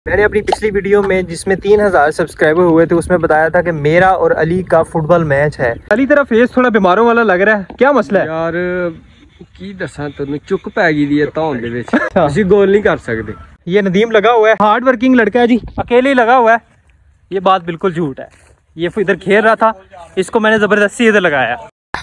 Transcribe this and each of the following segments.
मैंने अपनी पिछली वीडियो में जिसमें 3000 सब्सक्राइबर हुए थे उसमें बताया था कि मेरा और अली का फुटबॉल मैच है। अली तेरा फेस थोड़ा बीमारों वाला लग रहा है, क्या मसला है यार? की दसा तेन चुक पै गई है धौन दे विच, असि गोल नहीं कर सकते। ये नदीम लगा हुआ है, हार्ड वर्किंग लड़का है जी, अकेले ही लगा हुआ है। ये बात बिल्कुल झूठ है। ये इधर खेल रहा था, इसको मैंने जबरदस्ती इधर लगाया।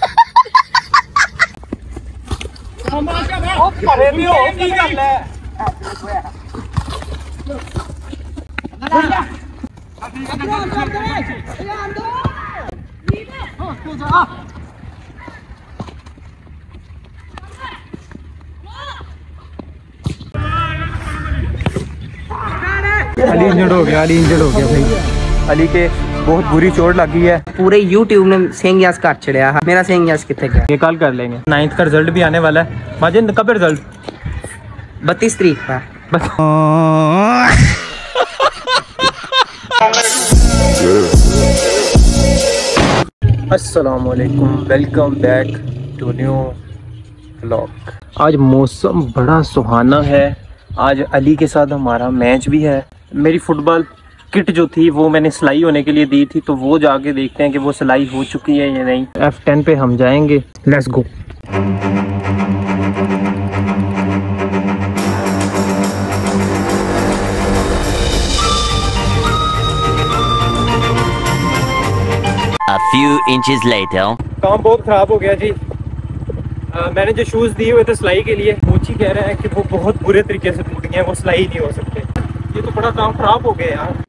अली इंजर्ड हो गया, भाई। अली के बहुत बुरी चोट लगी है। पूरे YouTube ने सेंग यास काट चढ़िया है। मेरा सेंग यास कितने गया? ये कल कर लेंगे। 9th का रिजल्ट भी आने वाला है। माजिद कब रिजल्ट? 32 तारीख का। अस्सलामुअलैकुम, welcome back to new vlog. आज मौसम बड़ा सुहाना है। आज अली के साथ हमारा मैच भी है। मेरी फुटबॉल किट जो थी वो मैंने सिलाई होने के लिए दी थी, तो वो जाके देखते हैं कि वो सिलाई हो चुकी है या नहीं। F10 पे हम जाएंगे, let's go. A few inches later. काम बहुत खराब हो गया जी। मैंने जो शूज़ दिए हुए थे सिलाई के लिए, कोच ही कह रहे हैं कि वो बहुत बुरे तरीके से टूट गए हैं, वो सिलाई नहीं हो सकते। ये तो बड़ा काम खराब हो गया यार।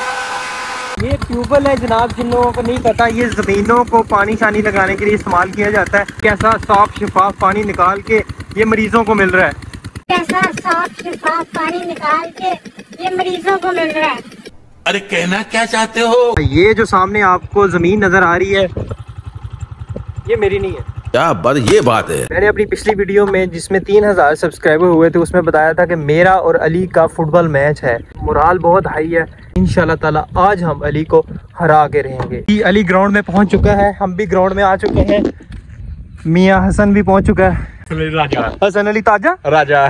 ये ट्यूबवेल है जनाब, जिन लोगों को नहीं पता, ये ज़मीनों को पानी शानी लगाने के लिए इस्तेमाल किया जाता है। कैसा साफ शिफाफ पानी निकाल के ये मरीजों को मिल रहा है। कैसा साफ शिफाफ पानी निकाल के ये मरीजों को मिल रहा है। अरे कहना क्या चाहते हो? ये जो सामने आपको जमीन नजर आ रही है, ये मेरी नहीं है। क्या बात, ये बात है। मैंने अपनी पिछली वीडियो में जिसमें 3000 सब्सक्राइबर हुए थे उसमें बताया था कि मेरा और अली का फुटबॉल मैच है। मोराल बहुत हाई है। इंशाल्लाह ताला आज हम अली को हरा के रहेंगे। अली ग्राउंड में पहुंच चुका है, हम भी ग्राउंड में आ चुके हैं। मियां हसन भी पहुंच चुका है। राजा हसन अली ताजा राजा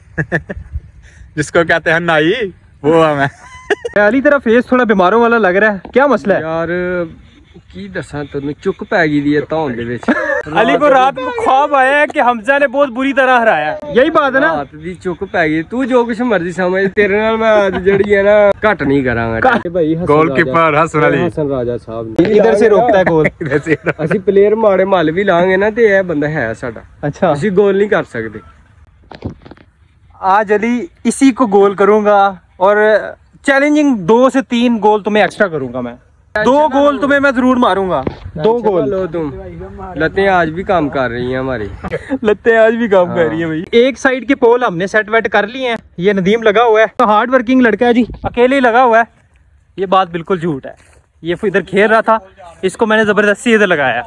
जिसको कहते हैं नाई, वो हमें। अली तेरा फेस थोड़ा बीमारों वाला लग रहा है, क्या मसला है यार? की दसा तेन चुक पै गई है धौन दे विच। अली को रात में ख्वाब आया है कि हमजा ने बहुत बुरी तरह हराया। यही बात है ना? रात दी चुक पै गई। तू जो कुछ मर्जी समझ, तेरे नाल मैं आज जड़ी है ना घट नहीं करांगा भाई। गोलकीपर हसन राजा साहब इधर से रोकता है गोल। असि प्लेयर माड़े मल भी लांगे ना, ते यह बंदा है साडा। अच्छा, असि गोल नहीं कर सकते। आज अली इसी को गोल करूंगा और चैलेंजिंग 2 से 3 गोल तुम्हें एक्स्ट्रा करूंगा। मैं 2 गोल तुम्हें मैं जरूर मारूंगा। 2 गोल। लो तुम लतें आज भी काम कर रही हैं हमारी। लतें आज भी काम कर रही है भाई। एक साइड के पोल हमने सेट वेट कर लिए हैं। ये नदीम लगा हुआ है, तो हार्ड वर्किंग लड़का है जी, अकेले ही लगा हुआ है। ये बात बिल्कुल झूठ है। ये इधर खेल रहा था, इसको मैंने जबरदस्ती इधर लगाया।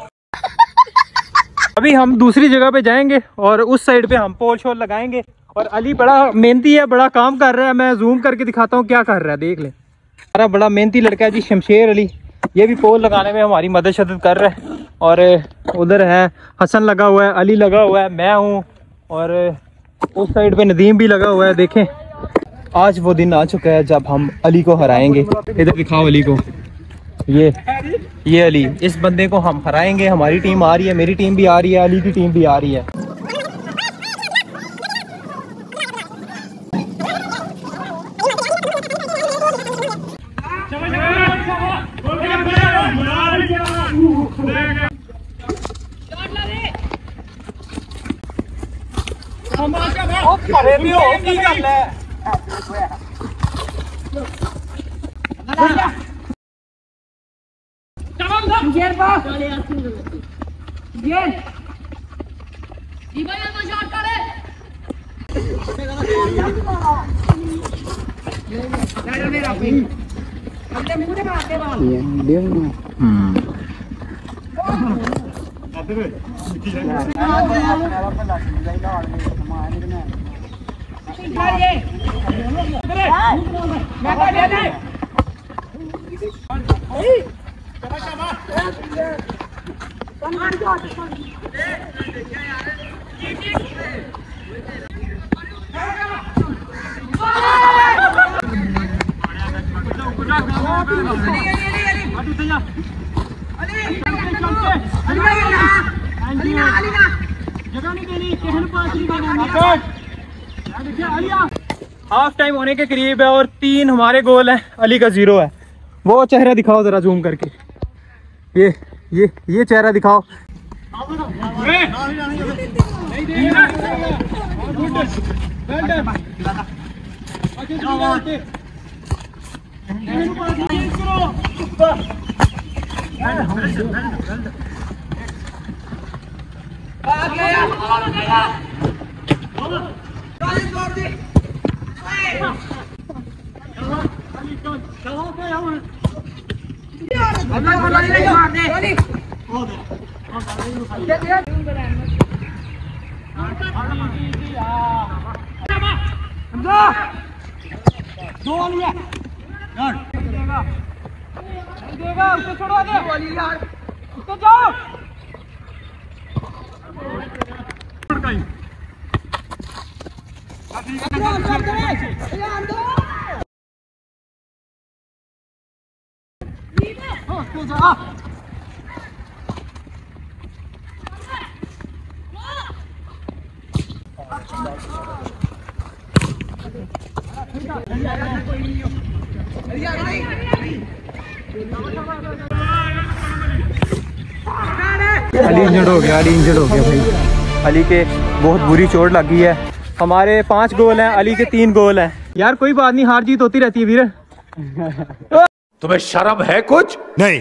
अभी हम दूसरी जगह पे जाएंगे और उस साइड पे हम पोल शोल लगाएंगे। और अली बड़ा मेहनती है, बड़ा काम कर रहा है। मैं जूम करके दिखाता हूँ क्या कर रहा है, देख ले। हमारा बड़ा मेहनती लड़का है जी, शमशेर अली। ये भी पोल लगाने में हमारी मदद शदद कर रहा है। और उधर है हसन लगा हुआ है, अली लगा हुआ है, मैं हूँ, और उस साइड पे नदीम भी लगा हुआ है। देखें, आज वो दिन आ चुका है जब हम अली को हराएंगे। इधर दिखाओ अली को। ये अली, इस बंदे को हम हराएंगे। हमारी टीम आ रही है, मेरी टीम भी आ रही है, अली की टीम भी आ रही है। हाफ टाइम होने के करीब है और 3 हमारे गोल हैं, अली का 0 है। वो चेहरा दिखाओ जरा जूम करके, ये चेहरा दिखाओ। अली इंजर्ड हो गया, भाई। अली के बहुत बुरी चोट लगी है। हमारे 5 गोल हैं, अली के 3 गोल हैं। यार कोई बात नहीं, हार जीत होती रहती है वीर। तुम्हें शर्म है कुछ नहीं?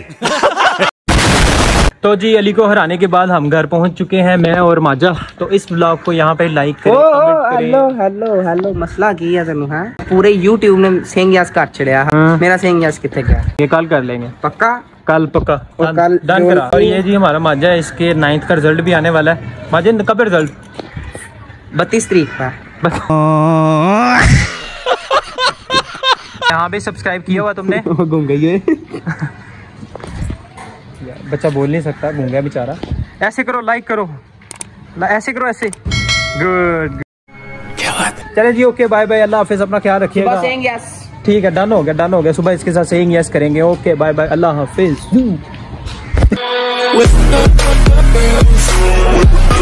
तो जी अली को हराने के बाद हम घर पहुंच चुके हैं, मैं और माजा। तो इस ब्लॉग को यहाँ पे लाइक करें, कमेंट करें। हेलो मसला की है तेनू है पूरे YouTube ने सिंह यास कर छड़िया। मेरा सिंह यास किथे गया? ये कल कर लेंगे, पक्का कल पक्का कल डन करा। और ये जी हमारा माजा है, इसके 9th का रिजल्ट भी आने वाला है। माजा कब रिजल्ट? 32 तारीख का। यहाँ पे सब्सक्राइब किया हुआ तुमने? घूम गई है। बच्चा बोल नहीं सकता, गूंगा बेचारा। ऐसे करो, लाइक करो, ऐसे करो, ऐसे। गुड, क्या बात। चले जी, ओके, बाय बाय, अल्लाह हाफिज, अपना ख्याल रखिएगा। ठीक है, डन हो गया। सुबह इसके साथ सेइंग यस करेंगे। ओके, बाय बाय, अल्लाह हाफिज।